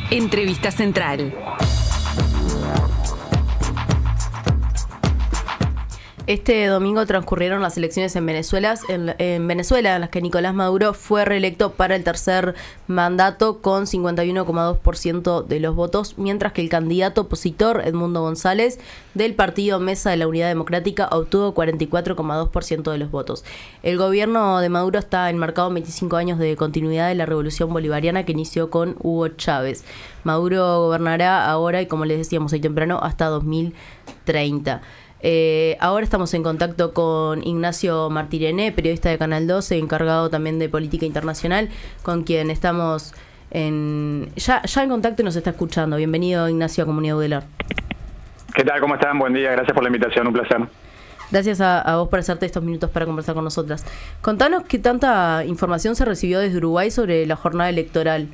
Entrevista Central. Este domingo transcurrieron las elecciones en Venezuela, en las que Nicolás Maduro fue reelecto para el tercer mandato con 51,2% de los votos, mientras que el candidato opositor, Edmundo González, del partido Mesa de la Unidad Democrática, obtuvo 44,2% de los votos. El gobierno de Maduro está enmarcado en 25 años de continuidad de la revolución bolivariana que inició con Hugo Chávez. Maduro gobernará ahora, y como les decíamos hoy temprano, hasta 2030. Ahora estamos en contacto con Ignacio Martirene, periodista de Canal 12, encargado también de política internacional, con quien estamos ya en contacto y nos está escuchando. Bienvenido, Ignacio, a Comunidad Udelar. ¿Qué tal? ¿Cómo están? Buen día. Gracias por la invitación. Un placer. Gracias a vos por hacerte estos minutos para conversar con nosotras. Contanos qué tanta información se recibió desde Uruguay sobre la jornada electoral.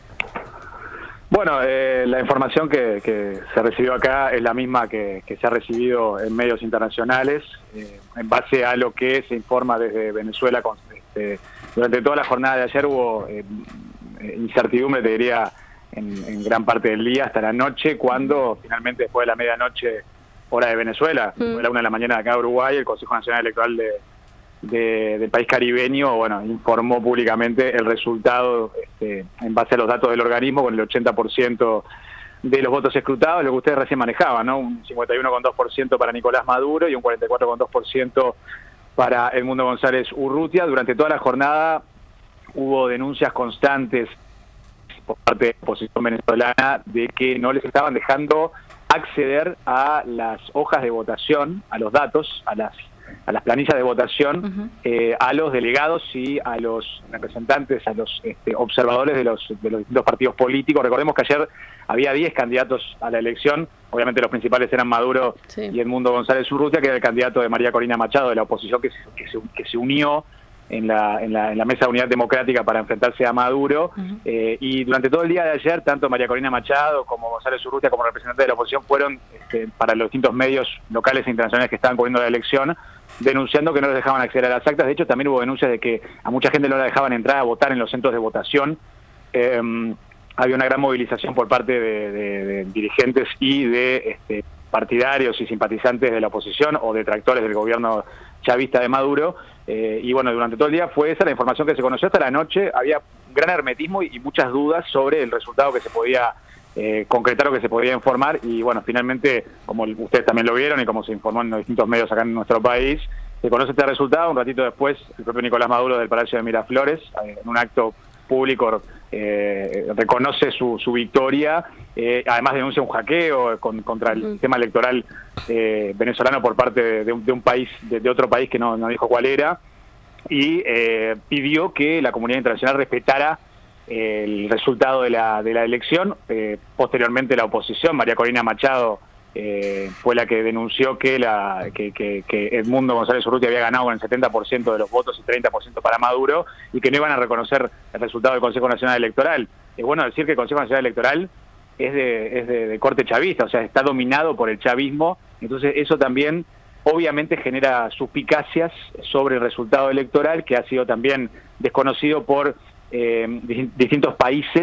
Bueno, la información que se recibió acá es la misma que se ha recibido en medios internacionales, en base a lo que se informa desde Venezuela. Durante toda la jornada de ayer hubo incertidumbre, te diría, en gran parte del día, hasta la noche, cuando finalmente después de la medianoche, hora de Venezuela, fue la 1 de la mañana de acá de Uruguay, el Consejo Nacional Electoral del país caribeño, bueno, informó públicamente el resultado en base a los datos del organismo, con el 80% de los votos escrutados, lo que ustedes recién manejaban, ¿no? Un 51,2% para Nicolás Maduro y un 44,2% para Edmundo González Urrutia. Durante toda la jornada hubo denuncias constantes por parte de la oposición venezolana de que no les estaban dejando acceder a las hojas de votación, a los datos, a las planillas de votación, a los delegados y a los representantes, a los observadores de los distintos partidos políticos. Recordemos que ayer había 10 candidatos a la elección, obviamente los principales eran Maduro y Edmundo González Urrutia, que era el candidato de María Corina Machado de la oposición que se unió en la Mesa de Unidad Democrática para enfrentarse a Maduro, y durante todo el día de ayer, tanto María Corina Machado como González Urrutia como representantes de la oposición fueron para los distintos medios locales e internacionales que estaban cubriendo la elección, denunciando que no les dejaban acceder a las actas. De hecho, también hubo denuncias de que a mucha gente no la dejaban entrar a votar en los centros de votación. Había una gran movilización por parte de dirigentes y de partidarios y simpatizantes de la oposición o detractores del gobierno chavista de Maduro, y bueno, durante todo el día fue esa la información que se conoció. Hasta la noche había un gran hermetismo y muchas dudas sobre el resultado que se podía concretar o que se podía informar, y bueno, finalmente, como ustedes también lo vieron y como se informó en los distintos medios acá en nuestro país, se conoce este resultado. Un ratito después, el propio Nicolás Maduro del Palacio de Miraflores, en un acto público, reconoce su victoria, además denuncia un hackeo contra el sistema electoral venezolano por parte de un país, de otro país que no dijo cuál era, y pidió que la comunidad internacional respetara el resultado de la elección. Posteriormente la oposición, María Corina Machado, fue la que denunció que Edmundo González Urrutia había ganado con el 70% de los votos y 30% para Maduro, y que no iban a reconocer el resultado del Consejo Nacional Electoral. Es bueno decir que el Consejo Nacional Electoral es de corte chavista, o sea, está dominado por el chavismo. Entonces eso también obviamente genera suspicacias sobre el resultado electoral, que ha sido también desconocido por distintos países,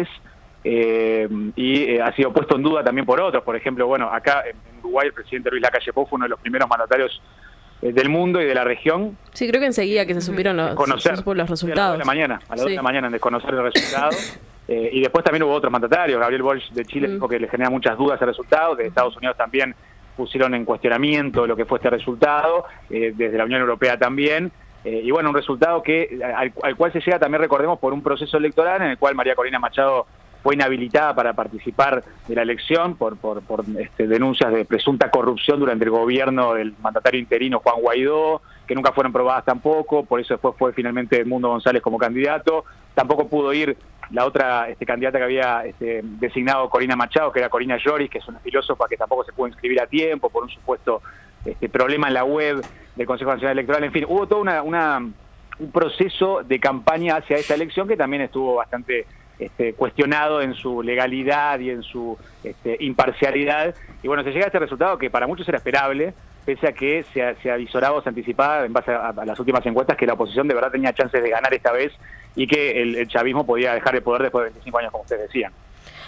y ha sido puesto en duda también por otros. Por ejemplo, bueno, acá en Uruguay el presidente Luis Lacalle Pou fue uno de los primeros mandatarios del mundo y de la región. Sí, creo que enseguida que se supieron los resultados. A las 2 de la mañana en desconocer el resultado. Y después también hubo otros mandatarios. Gabriel Boric de Chile dijo que le genera muchas dudas el resultado. De Estados Unidos también pusieron en cuestionamiento lo que fue este resultado, desde la Unión Europea también. Y bueno, un resultado al cual se llega también, recordemos, por un proceso electoral en el cual María Corina Machado fue inhabilitada para participar de la elección por denuncias de presunta corrupción durante el gobierno del mandatario interino Juan Guaidó, que nunca fueron probadas tampoco. Por eso después fue finalmente Edmundo González como candidato. Tampoco pudo ir la otra candidata que había designado Corina Machado, que era Corina Lloris, que es una filósofa que tampoco se pudo inscribir a tiempo por un supuesto problema en la web del Consejo Nacional Electoral. En fin, hubo todo un proceso de campaña hacia esta elección que también estuvo bastante cuestionado en su legalidad y en su imparcialidad. Y bueno, se llega a este resultado que para muchos era esperable, pese a que se avisoraba o se anticipaba en base a las últimas encuestas que la oposición de verdad tenía chances de ganar esta vez y que el chavismo podía dejar el poder después de 25 años, como ustedes decían.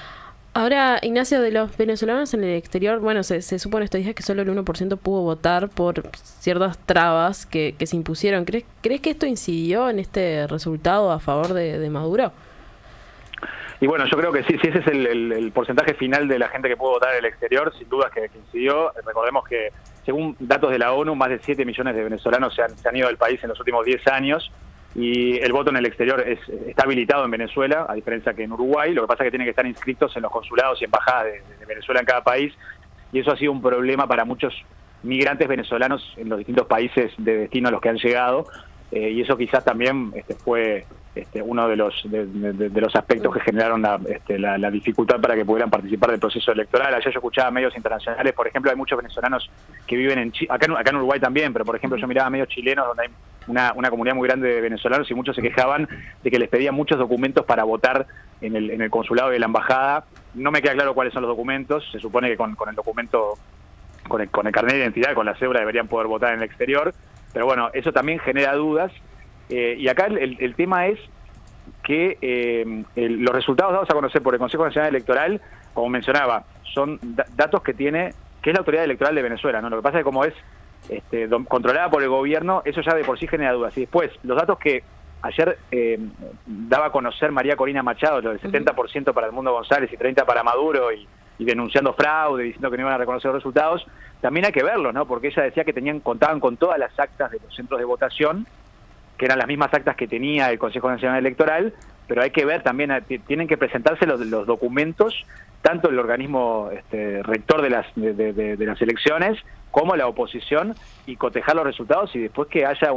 Ahora, Ignacio, de los venezolanos en el exterior, bueno, se supone estos días que solo el 1% pudo votar por ciertas trabas que se impusieron. ¿Crees que esto incidió en este resultado a favor de Maduro? Y bueno, yo creo que sí, si ese es el porcentaje final de la gente que pudo votar en el exterior, sin duda que incidió. Recordemos que, según datos de la ONU, más de 7 millones de venezolanos se han ido del país en los últimos 10 años, y el voto en el exterior está habilitado en Venezuela, a diferencia que en Uruguay. Lo que pasa es que tienen que estar inscritos en los consulados y embajadas de Venezuela en cada país, y eso ha sido un problema para muchos migrantes venezolanos en los distintos países de destino a los que han llegado, y eso quizás también fue uno de los aspectos que generaron la dificultad para que pudieran participar del proceso electoral. Ayer yo escuchaba medios internacionales, por ejemplo, hay muchos venezolanos que viven en acá en Uruguay también, pero por ejemplo yo miraba medios chilenos donde hay una comunidad muy grande de venezolanos, y muchos se quejaban de que les pedían muchos documentos para votar en el consulado y la embajada. No me queda claro cuáles son los documentos. Se supone que con el documento, con el carnet de identidad, con la cédula, deberían poder votar en el exterior, pero bueno, eso también genera dudas. Y acá el tema es que los resultados dados a conocer por el Consejo Nacional Electoral, como mencionaba, son datos que es la Autoridad Electoral de Venezuela, ¿no? Lo que pasa es que como es controlada por el gobierno, eso ya de por sí genera dudas. Y después, los datos que ayer daba a conocer María Corina Machado, lo del 70% para Edmundo González y 30% para Maduro, y denunciando fraude, diciendo que no iban a reconocer los resultados, también hay que verlos, ¿no? Porque ella decía que contaban con todas las actas de los centros de votación, que eran las mismas actas que tenía el Consejo Nacional Electoral, pero hay que ver también, tienen que presentarse los documentos, tanto el organismo rector de las elecciones como la oposición, y cotejar los resultados, y después que haya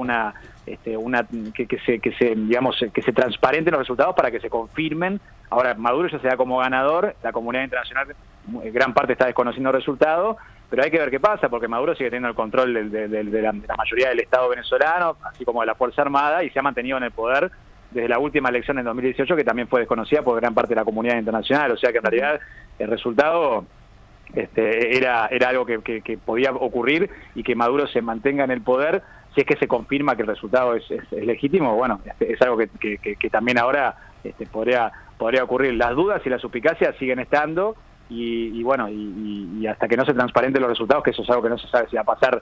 que se transparenten los resultados para que se confirmen. Ahora Maduro ya se da como ganador, la comunidad internacional gran parte está desconociendo el resultado, pero hay que ver qué pasa, porque Maduro sigue teniendo el control de la mayoría del Estado venezolano, así como de la Fuerza Armada, y se ha mantenido en el poder desde la última elección en 2018, que también fue desconocida por gran parte de la comunidad internacional. O sea que en realidad el resultado era algo que podía ocurrir, y que Maduro se mantenga en el poder, si es que se confirma que el resultado es legítimo. Bueno, es algo que también ahora podría ocurrir. Las dudas y las suspicacias siguen estando, y bueno, y hasta que no se transparenten los resultados, que eso es algo que no se sabe si va a pasar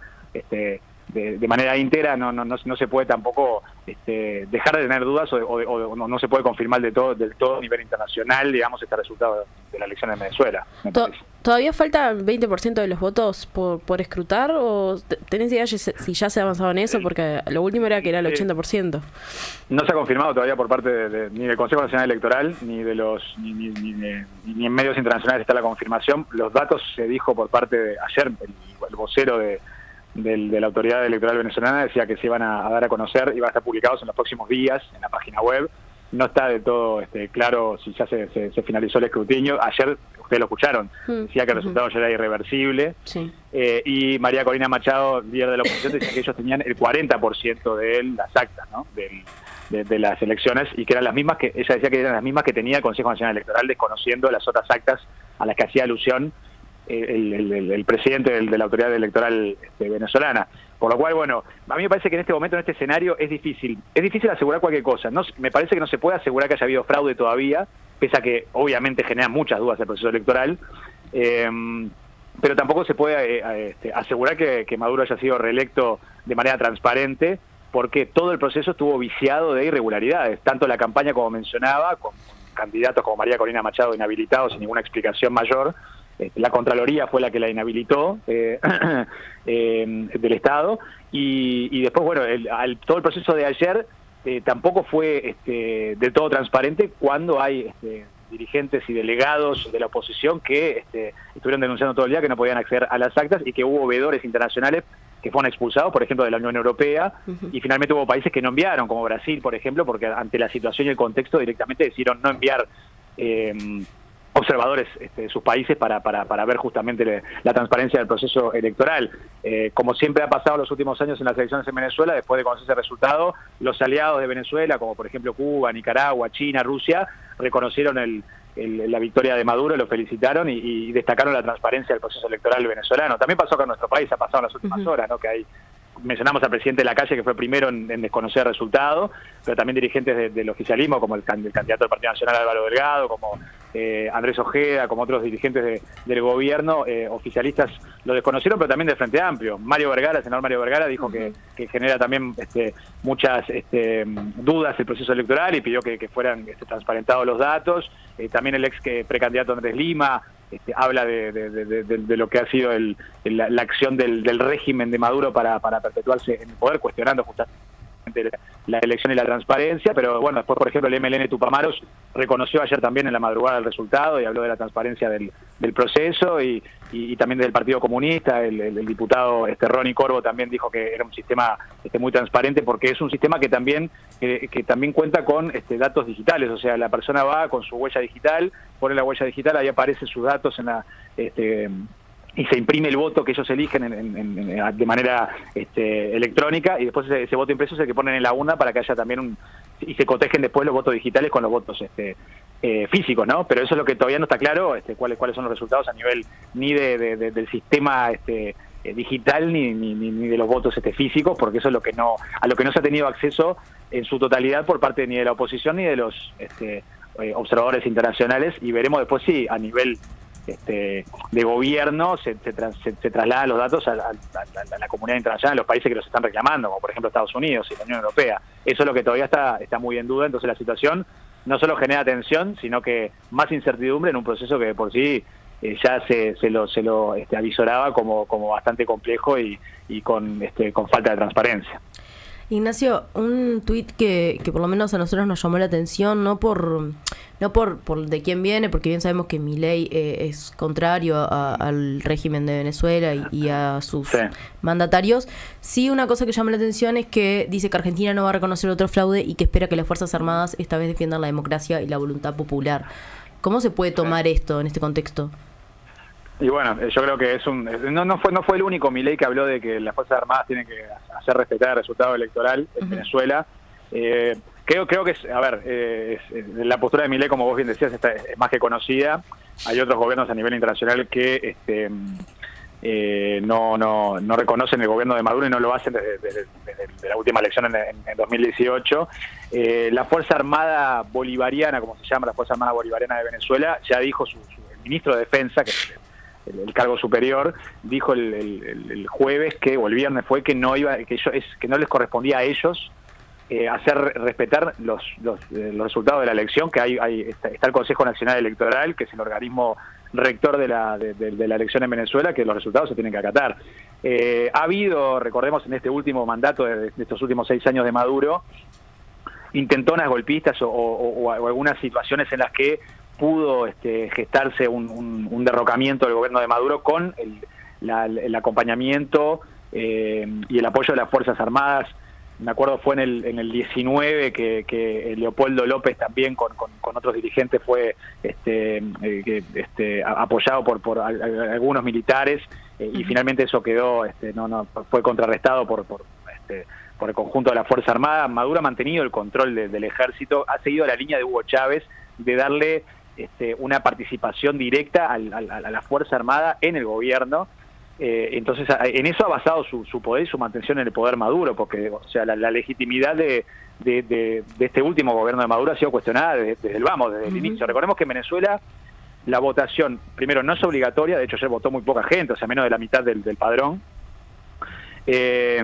de manera íntegra, no se puede tampoco dejar de tener dudas, o no se puede confirmar del todo a nivel internacional, digamos, este resultado de la elección en Venezuela. ¿Todavía falta 20% de los votos por escrutar, o tenés idea si ya se ha avanzado en eso? Porque lo último era que era el 80%. No se ha confirmado todavía por parte ni del Consejo Nacional Electoral, ni ni en medios internacionales está la confirmación. Los datos se dijo por parte de ayer, el vocero de la Autoridad Electoral Venezolana decía que se iban a dar a conocer, iban a estar publicados en los próximos días en la página web. No está del todo claro si ya se finalizó el escrutinio. Ayer, ustedes lo escucharon, decía que el resultado ya era irreversible. Sí. Y María Corina Machado, líder de la oposición, decía que ellos tenían el 40% de las actas, ¿no? de las elecciones, y que eran las mismas ella decía que eran las mismas que tenía el Consejo Nacional Electoral, desconociendo las otras actas a las que hacía alusión el presidente de la Autoridad Electoral venezolana. Por lo cual, bueno, a mí me parece que en este momento, en este escenario, es difícil asegurar cualquier cosa. Me parece que no se puede asegurar que haya habido fraude todavía, pese a que obviamente genera muchas dudas el proceso electoral, pero tampoco se puede asegurar que Maduro haya sido reelecto de manera transparente, porque todo el proceso estuvo viciado de irregularidades, tanto la campaña, como mencionaba, con candidatos como María Corina Machado inhabilitados sin ninguna explicación mayor. La Contraloría fue la que la inhabilitó del Estado, y después, bueno, todo el proceso de ayer tampoco fue del todo transparente, cuando hay dirigentes y delegados de la oposición que estuvieron denunciando todo el día que no podían acceder a las actas, y que hubo veedores internacionales que fueron expulsados, por ejemplo, de la Unión Europea, y finalmente hubo países que no enviaron, como Brasil, por ejemplo, porque ante la situación y el contexto directamente decidieron no enviar observadores de sus países para ver justamente la transparencia del proceso electoral. Como siempre ha pasado en los últimos años en las elecciones en Venezuela, después de conocerse el resultado, los aliados de Venezuela, como por ejemplo Cuba, Nicaragua, China, Rusia, reconocieron la victoria de Maduro, lo felicitaron y destacaron la transparencia del proceso electoral venezolano. También pasó acá en nuestro país, ha pasado en las últimas horas, ¿no? Que hay mencionamos al presidente de la calle, que fue primero en desconocer el resultado, pero también dirigentes del oficialismo, como el candidato del Partido Nacional Álvaro Delgado, como Andrés Ojeda, como otros dirigentes del gobierno, oficialistas lo desconocieron, pero también del Frente Amplio. El senador Mario Vergara, dijo que genera también muchas dudas el proceso electoral y pidió que fueran transparentados los datos. También el ex precandidato Andrés Lima habla de lo que ha sido la acción del régimen de Maduro para perpetuarse en el poder, cuestionando justamente la elección y la transparencia, pero bueno, después, por ejemplo, el MLN Tupamaros reconoció ayer también en la madrugada el resultado y habló de la transparencia del proceso y también del Partido Comunista. El diputado Ronnie Corvo también dijo que era un sistema muy transparente, porque es un sistema que también cuenta con datos digitales, o sea, la persona va con su huella digital, pone la huella digital, ahí aparecen sus datos en la y se imprime el voto que ellos eligen de manera electrónica, y después ese voto impreso es el que ponen en la urna para que haya también y se cotejen después los votos digitales con los votos físicos, ¿no? Pero eso es lo que todavía no está claro, cuáles son los resultados a nivel ni del sistema digital ni de los votos físicos, porque eso es a lo que no se ha tenido acceso en su totalidad por parte ni de la oposición ni de los observadores internacionales, y veremos después si a nivel de gobierno se trasladan los datos a la comunidad internacional, a los países que los están reclamando, como por ejemplo Estados Unidos y la Unión Europea. Eso es lo que todavía está muy en duda. Entonces la situación no solo genera tensión, sino que más incertidumbre en un proceso que de por sí ya se lo avisoraba como bastante complejo y con falta de transparencia. Ignacio, un tuit que por lo menos a nosotros nos llamó la atención, no por de quién viene, porque bien sabemos que Milei es contrario al régimen de Venezuela y a sus mandatarios. Sí, una cosa que llama la atención es que dice que Argentina no va a reconocer otro fraude y que espera que las Fuerzas Armadas esta vez defiendan la democracia y la voluntad popular. ¿Cómo se puede tomar esto en este contexto? Y bueno, yo creo que no fue el único Milei que habló de que las Fuerzas Armadas tienen que hacer respetar el resultado electoral en Venezuela. Creo que la postura de Milei, como vos bien decías, es más que conocida. Hay otros gobiernos a nivel internacional que no reconocen el gobierno de Maduro y no lo hacen desde la última elección en 2018. La Fuerza Armada Bolivariana, como se llama, la Fuerza Armada Bolivariana de Venezuela, ya dijo el ministro de Defensa, que es el cargo superior, dijo el jueves o el viernes que no les correspondía a ellos hacer respetar los resultados de la elección, que está el Consejo Nacional Electoral, que es el organismo rector de la elección en Venezuela, que los resultados se tienen que acatar. Ha habido, recordemos, en este último mandato de estos últimos 6 años de Maduro, intentonas golpistas o algunas situaciones en las que pudo gestarse un derrocamiento del gobierno de Maduro con el acompañamiento y el apoyo de las Fuerzas Armadas. Me acuerdo fue en el 19 que Leopoldo López también con otros dirigentes fue apoyado por algunos militares, y finalmente eso quedó fue contrarrestado por el conjunto de la Fuerza Armada. Maduro ha mantenido el control del ejército, ha seguido la línea de Hugo Chávez de darle una participación directa a la Fuerza Armada en el gobierno. Entonces en eso ha basado su poder y su mantención en el poder Maduro, porque o sea la legitimidad de este último gobierno de Maduro ha sido cuestionada desde el inicio. Recordemos que en Venezuela la votación, primero, no es obligatoria, de hecho ayer votó muy poca gente, o sea, menos de la mitad del padrón, es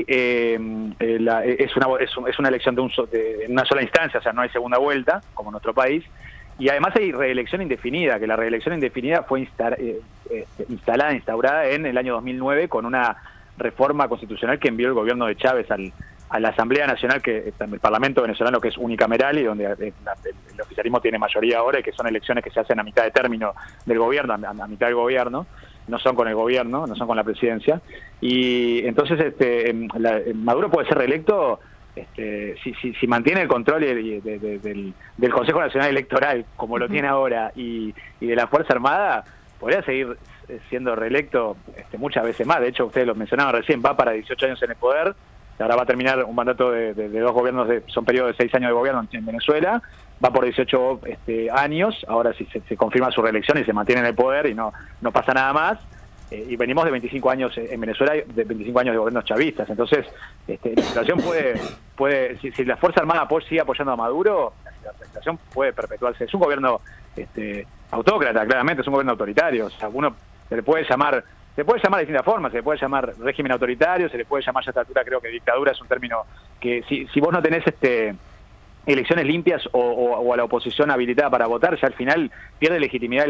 una elección de una sola instancia, o sea, no hay segunda vuelta, como en nuestro país. Y además hay reelección indefinida, que la reelección indefinida fue instaurada en el año 2009 con una reforma constitucional que envió el gobierno de Chávez a la Asamblea Nacional, que el Parlamento venezolano, que es unicameral y donde el oficialismo tiene mayoría ahora, y que son elecciones que se hacen a mitad de término del gobierno, a mitad del gobierno, no son con el gobierno, no son con la presidencia. Y entonces Maduro puede ser reelecto si mantiene el control del Consejo Nacional Electoral como lo tiene ahora y de la Fuerza Armada, podría seguir siendo reelecto muchas veces más. De hecho, ustedes lo mencionaban recién, va para 18 años en el poder, ahora va a terminar un mandato de 2 gobiernos, son periodos de 6 años de gobierno en Venezuela, va por 18 años, ahora si se confirma su reelección y se mantiene en el poder y no pasa nada más, y venimos de 25 años en Venezuela, de 25 años de gobiernos chavistas. Entonces, la situación puede si la Fuerza Armada sigue apoyando a Maduro, la situación puede perpetuarse. Es un gobierno autócrata, claramente, es un gobierno autoritario. O sea, uno se le puede llamar de distintas formas, se le puede llamar régimen autoritario, se le puede llamar, ya a esta altura creo que dictadura es un término que si vos no tenés elecciones limpias o a la oposición habilitada para votar, ya al final pierde legitimidad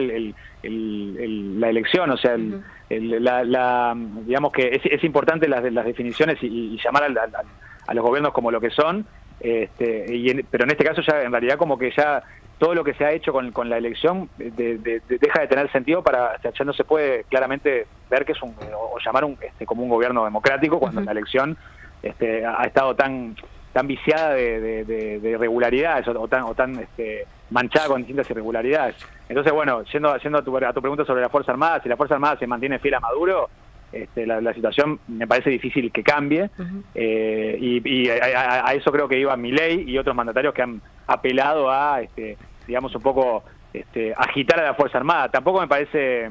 la elección. O sea, digamos que es importante las definiciones y llamar a los gobiernos como lo que son, pero en este caso ya en realidad como que ya todo lo que se ha hecho con la elección deja de tener sentido, ya no se puede claramente ver que es o llamar como un gobierno democrático cuando la elección ha estado tan viciada de irregularidades o tan manchada con distintas irregularidades. Entonces, bueno, yendo a tu pregunta sobre la Fuerza Armada, si la Fuerza Armada se mantiene fiel a Maduro, la situación me parece difícil que cambie, y a eso creo que iba Milei y otros mandatarios que han apelado a, digamos, un poco agitar a la Fuerza Armada. Tampoco me parece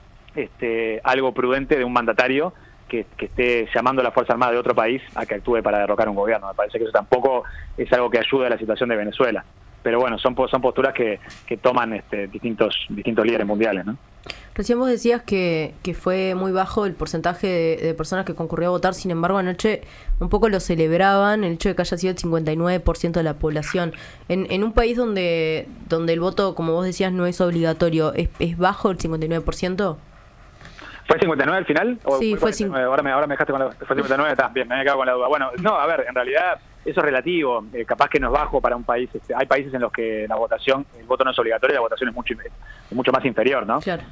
algo prudente de un mandatario que esté llamando a la Fuerza Armada de otro país a que actúe para derrocar un gobierno. Me parece que eso tampoco es algo que ayude a la situación de Venezuela. Pero bueno, son posturas que toman distintos líderes mundiales, ¿no? Recién vos decías que fue muy bajo el porcentaje de personas que concurrió a votar. Sin embargo, anoche un poco lo celebraban, el hecho de que haya sido el 59% de la población. En un país donde el voto, como vos decías, no es obligatorio, ¿es bajo el 59%? ¿Fue 59 al final? Sí, fue 59. Ahora me dejaste con la... Fue 59, está bien, me he quedado con la duda. Bueno, no, a ver, en realidad eso es relativo. Capaz que no es bajo para un país. Hay países en los que la votación, el voto no es obligatorio, la votación es mucho más inferior, ¿no? Claro.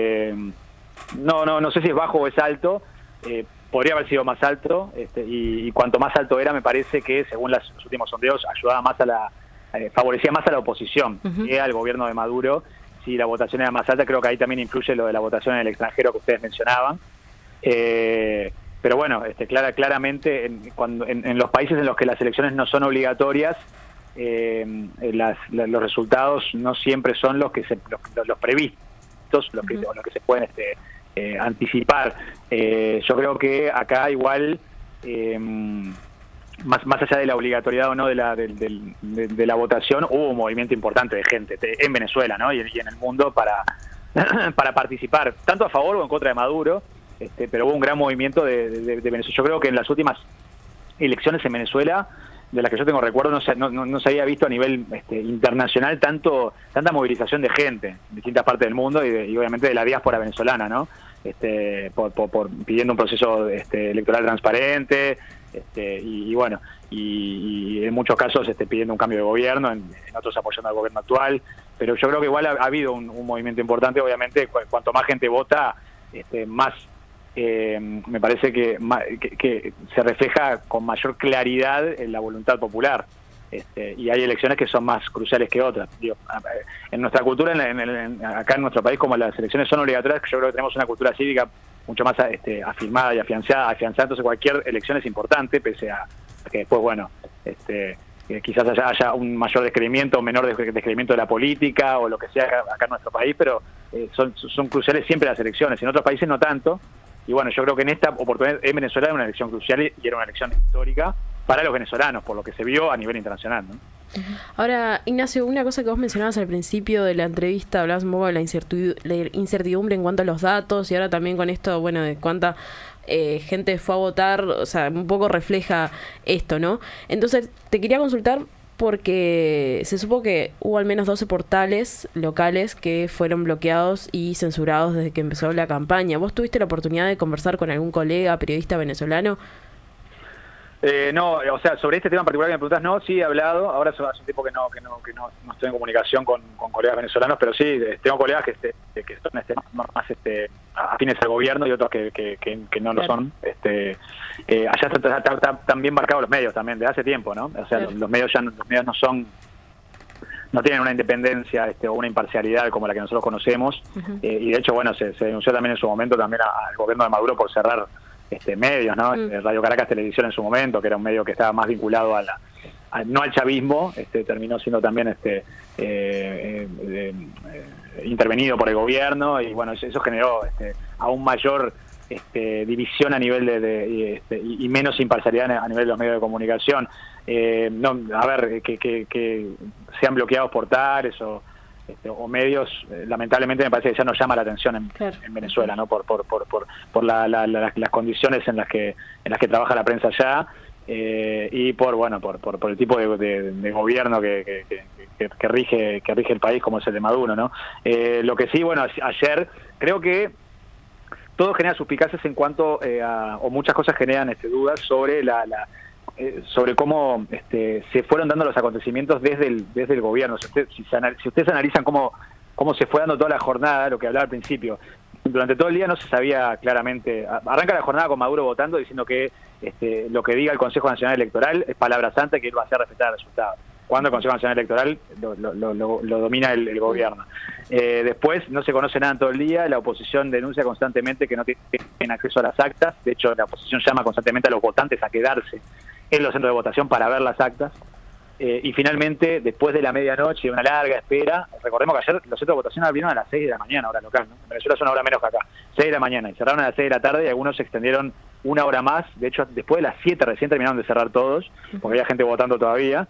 No sé si es bajo o es alto. Podría haber sido más alto, y cuanto más alto era, me parece que, según los últimos sondeos, ayudaba más favorecía más a la oposición que al gobierno de Maduro. Si la votación era más alta, creo que ahí también influye lo de la votación en el extranjero que ustedes mencionaban. Pero bueno, claramente en los países en los que las elecciones no son obligatorias, los resultados no siempre son los previstos, los que se pueden anticipar. Yo creo que acá igual, más allá de la obligatoriedad o no de la votación, hubo un movimiento importante de gente en Venezuela, ¿no? y en el mundo para participar, tanto a favor o en contra de Maduro, pero hubo un gran movimiento de Venezuela. Yo creo que en las últimas elecciones en Venezuela, de las que yo tengo recuerdo, no se había visto a nivel internacional tanta movilización de gente en distintas partes del mundo y obviamente de la diáspora venezolana, ¿no? Por pidiendo un proceso electoral transparente, y bueno, y en muchos casos pidiendo un cambio de gobierno, en otros apoyando al gobierno actual. Pero yo creo que igual ha habido un movimiento importante. Obviamente, cuanto más gente vota, más me parece que se refleja con mayor claridad en la voluntad popular. Y hay elecciones que son más cruciales que otras. Digo, en nuestra cultura, acá en nuestro país, como las elecciones son obligatorias, yo creo que tenemos una cultura cívica mucho más afirmada y afianzada. Entonces cualquier elección es importante, pese a que después, bueno, quizás haya un mayor descreimiento o menor descreimiento de la política o lo que sea acá en nuestro país, pero son cruciales siempre las elecciones. En otros países no tanto. Y bueno, yo creo que en esta oportunidad en Venezuela era una elección crucial y era una elección histórica para los venezolanos, por lo que se vio a nivel internacional, ¿no? Ahora, Ignacio, una cosa que vos mencionabas al principio de la entrevista, hablabas un poco de la incertidumbre en cuanto a los datos, y ahora también con esto, bueno, de cuánta gente fue a votar, o sea, un poco refleja esto, ¿no? Entonces, te quería consultar porque se supo que hubo al menos 12 portales locales que fueron bloqueados y censurados desde que empezó la campaña. ¿Vos tuviste la oportunidad de conversar con algún colega periodista venezolano? No, o sea, sobre este tema en particular que me preguntas, no, sí he hablado. Ahora hace un tiempo que no estoy en comunicación con colegas venezolanos, pero sí, tengo colegas que son más afines al gobierno y otros que no lo son. Allá están bien marcados los medios también, desde hace tiempo, ¿no? O sea, los medios no tienen una independencia o una imparcialidad como la que nosotros conocemos. Y de hecho, bueno, se denunció también en su momento también al gobierno de Maduro por cerrar medios, ¿no? Radio Caracas Televisión en su momento, que era un medio que estaba más vinculado no al chavismo, terminó siendo también intervenido por el gobierno, y bueno, eso generó aún mayor división a nivel y menos imparcialidad a nivel de los medios de comunicación. A ver, que sean bloqueados portales o medios, lamentablemente me parece que ya no llama la atención en Venezuela, ¿no? Por las condiciones en las que trabaja la prensa allá, y por el tipo de gobierno que rige el país, como es el de Maduro, ¿no? Lo que sí, bueno, ayer creo que todo genera suspicacias en cuanto o muchas cosas generan dudas sobre sobre cómo se fueron dando los acontecimientos desde el gobierno. Si ustedes analizan cómo se fue dando toda la jornada, lo que hablaba al principio, durante todo el día no se sabía claramente. Arranca la jornada con Maduro votando, diciendo que lo que diga el Consejo Nacional Electoral es palabra santa, que él va a hacer respetar el resultado, cuando el Consejo Nacional Electoral lo domina el gobierno. Después no se conoce nada en todo el día, la oposición denuncia constantemente que no tienen acceso a las actas. De hecho, la oposición llama constantemente a los votantes a quedarse en los centros de votación para ver las actas. Y finalmente, después de la medianoche, una larga espera, recordemos que ayer los centros de votación abrieron a las 6 de la mañana, hora local, ¿no? En Venezuela es una hora menos que acá, 6 de la mañana, y cerraron a las 6 de la tarde, y algunos se extendieron una hora más. De hecho, después de las 7 recién terminaron de cerrar todos, porque había gente votando todavía.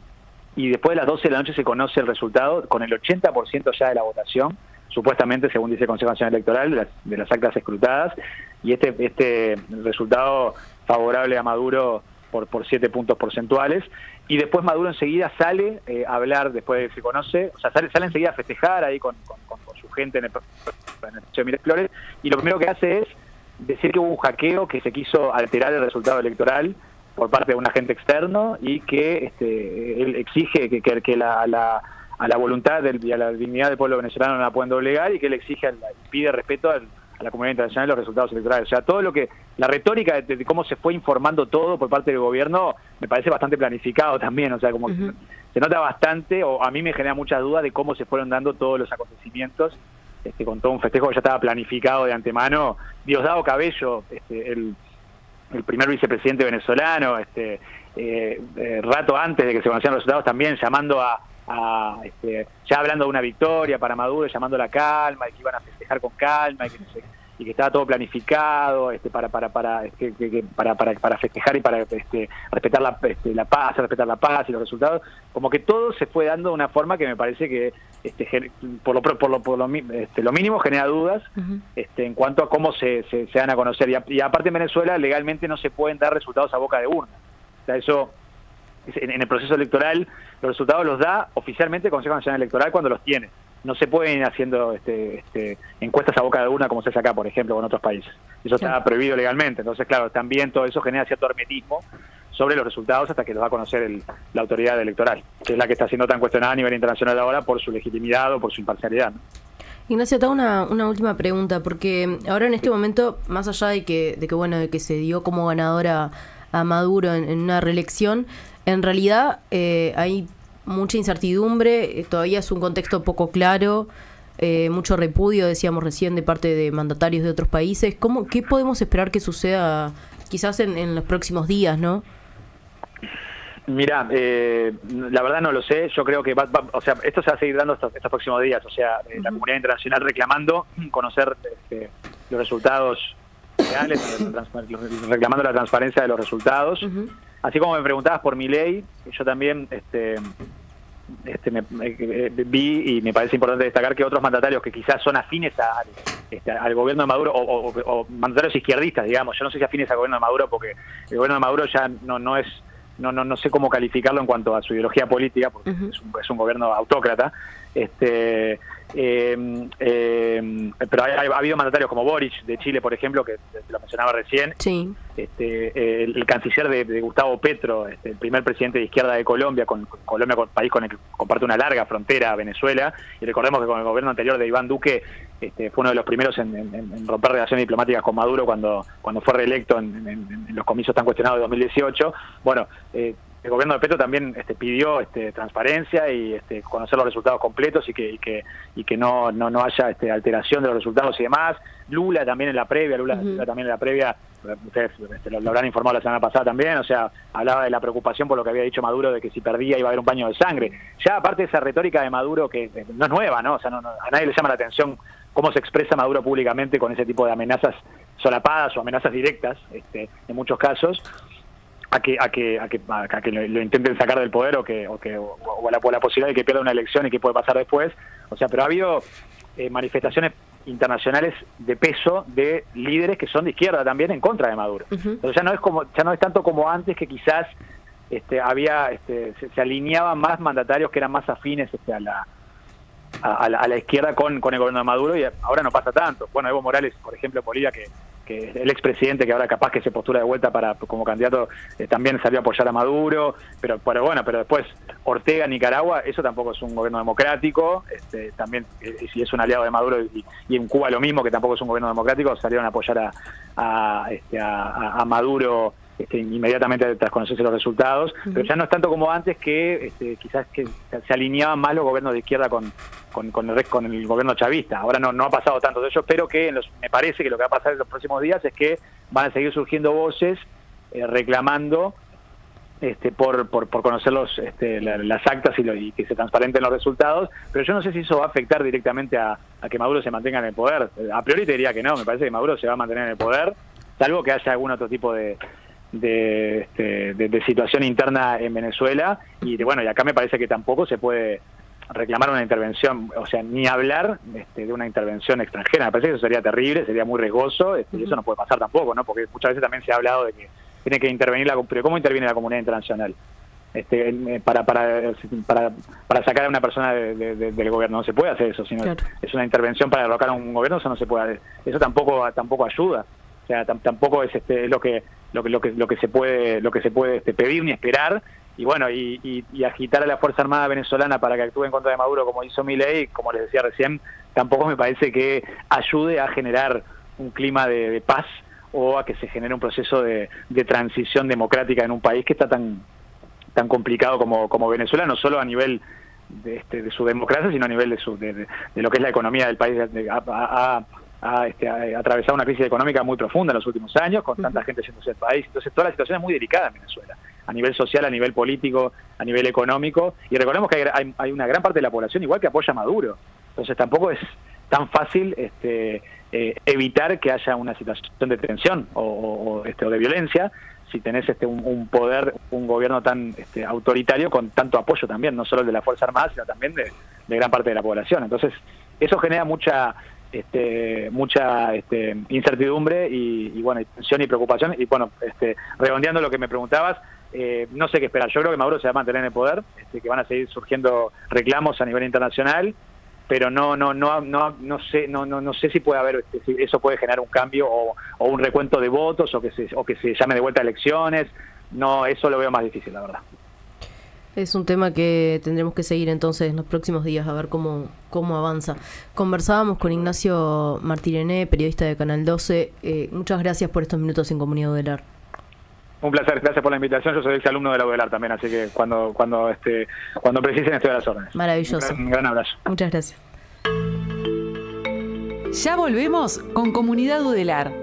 Y después de las 12 de la noche se conoce el resultado, con el 80% ya de la votación, supuestamente, según dice el Consejo Nacional Electoral, de las actas escrutadas, y este resultado favorable a Maduro por 7 puntos porcentuales. Y después Maduro enseguida sale a hablar, después de que se conoce, o sea, sale enseguida a festejar ahí con su gente en el de Miraflores, y lo primero que hace es decir que hubo un hackeo, que se quiso alterar el resultado electoral por parte de un agente externo, y que él exige que a la voluntad y a la dignidad del pueblo venezolano no la pueden doblegar, y que él exige pide respeto a la comunidad internacional los resultados electorales. O sea, todo la retórica de cómo se fue informando todo por parte del gobierno me parece bastante planificado también. O sea, como que se nota bastante, o a mí me genera muchas dudas de cómo se fueron dando todos los acontecimientos, con todo un festejo que ya estaba planificado de antemano. Diosdado Cabello, el primer vicepresidente venezolano, rato antes de que se conocieran los resultados, también llamando ya hablando de una victoria para Maduro, llamando a la calma, y que iban a festejar con calma, y que estaba todo planificado para festejar y para respetar la paz, respetar la paz y los resultados. Como que todo se fue dando de una forma que me parece que lo mínimo genera dudas en cuanto a cómo se dan a conocer. Y aparte, en Venezuela legalmente no se pueden dar resultados a boca de urna. O sea, eso en el proceso electoral, los resultados los da oficialmente el Consejo Nacional Electoral cuando los tiene. No se pueden ir haciendo encuestas a boca de urna como se hace acá, por ejemplo, o en otros países. Eso está prohibido legalmente. Entonces, claro, también todo eso genera cierto hermetismo sobre los resultados hasta que los va a conocer la autoridad electoral, que es la que está siendo tan cuestionada a nivel internacional ahora por su legitimidad o por su imparcialidad, ¿no? Ignacio, te hago una última pregunta, porque ahora en este momento, más allá de que se dio como ganadora a Maduro en una reelección, en realidad hay mucha incertidumbre, todavía es un contexto poco claro, mucho repudio, decíamos recién, de parte de mandatarios de otros países. ¿Qué podemos esperar que suceda quizás en los próximos días, no? Mira, la verdad no lo sé. Yo creo que o sea, esto se va a seguir dando estos próximos días. O sea, la comunidad internacional reclamando conocer los resultados reales, reclamando la transparencia de los resultados. Así como me preguntabas por Milei, yo también vi, y me parece importante destacar, que otros mandatarios que quizás son afines al gobierno de Maduro, o mandatarios izquierdistas, digamos, yo no sé si afines al gobierno de Maduro, porque el gobierno de Maduro ya no sé cómo calificarlo en cuanto a su ideología política, porque es un gobierno autócrata, pero ha habido mandatarios como Boric de Chile, por ejemplo, que te lo mencionaba recién. Sí. El canciller de Gustavo Petro, el primer presidente de izquierda de Colombia, Colombia, país con el que comparte una larga frontera, Venezuela, y recordemos que con el gobierno anterior de Iván Duque fue uno de los primeros en romper relaciones diplomáticas con Maduro cuando fue reelecto en los comicios tan cuestionados de 2018. Bueno, el gobierno de Petro también pidió transparencia y conocer los resultados completos y que no haya alteración de los resultados y demás. Lula también en la previa, ustedes lo habrán informado la semana pasada también, o sea, hablaba de la preocupación por lo que había dicho Maduro de que si perdía iba a haber un baño de sangre. Ya aparte de esa retórica de Maduro que no es nueva, ¿no? O sea, a nadie le llama la atención cómo se expresa Maduro públicamente con ese tipo de amenazas solapadas o amenazas directas, en muchos casos, a que lo intenten sacar del poder o la posibilidad de que pierda una elección y qué puede pasar después. O sea, pero ha habido manifestaciones internacionales de peso de líderes que son de izquierda también en contra de Maduro. Entonces ya no es tanto como antes, que quizás se alineaban más mandatarios que eran más afines a la izquierda con el gobierno de Maduro, y ahora no pasa tanto. Bueno, Evo Morales, por ejemplo, Bolivia, que el expresidente que ahora capaz que se postula de vuelta como candidato, también salió a apoyar a Maduro, pero después Ortega, Nicaragua, eso tampoco es un gobierno democrático, también si es un aliado de Maduro, y en Cuba lo mismo, que tampoco es un gobierno democrático, salieron a apoyar a Maduro inmediatamente tras conocerse los resultados, pero ya no es tanto como antes, que quizás que se alineaban más los gobiernos de izquierda con el gobierno chavista. Ahora no ha pasado tanto de ello, pero me parece que lo que va a pasar en los próximos días es que van a seguir surgiendo voces reclamando por conocer las actas y que se transparenten los resultados, pero yo no sé si eso va a afectar directamente a que Maduro se mantenga en el poder. A priori te diría que no, me parece que Maduro se va a mantener en el poder, salvo que haya algún otro tipo de situación interna en Venezuela, y acá me parece que tampoco se puede reclamar una intervención, o sea, ni hablar de una intervención extranjera. Me parece que eso sería terrible, sería muy riesgoso, y eso no puede pasar tampoco, ¿no? Porque muchas veces también se ha hablado de que tiene que intervenir pero ¿cómo interviene la comunidad internacional para sacar a una persona del gobierno? No se puede hacer eso, sino claro, es una intervención para derrocar a un gobierno, eso no se puede, eso tampoco ayuda. O sea, tampoco es lo que se puede pedir ni esperar, y agitar a la Fuerza Armada venezolana para que actúe en contra de Maduro, como hizo Milei, como les decía recién, tampoco me parece que ayude a generar un clima de paz o a que se genere un proceso de transición democrática en un país que está tan complicado como Venezuela, no solo a nivel de su democracia, sino a nivel de lo que es la economía del país. Ha atravesado una crisis económica muy profunda en los últimos años, con tanta gente yéndose del país. Entonces toda la situación es muy delicada en Venezuela, a nivel social, a nivel político, a nivel económico, y recordemos que hay una gran parte de la población igual que apoya a Maduro. Entonces tampoco es tan fácil evitar que haya una situación de tensión o de violencia si tenés un poder, un gobierno tan autoritario, con tanto apoyo también, no solo de la Fuerza Armada, sino también de gran parte de la población. Entonces eso genera mucha incertidumbre y tensión y preocupación. Y redondeando lo que me preguntabas, no sé qué esperar. Yo creo que Maduro se va a mantener en el poder, que van a seguir surgiendo reclamos a nivel internacional, pero no sé si puede haber, si eso puede generar un cambio o un recuento de votos o que se llame de vuelta a elecciones. No, eso lo veo más difícil, la verdad. Es un tema que tendremos que seguir entonces en los próximos días, a ver cómo avanza. Conversábamos con Ignacio Martirené, periodista de Canal 12. Muchas gracias por estos minutos en Comunidad Udelar. Un placer, gracias por la invitación. Yo soy exalumno de la Udelar también, así que cuando precisen estoy a las órdenes. Maravilloso. Un gran abrazo. Muchas gracias. Ya volvemos con Comunidad Udelar.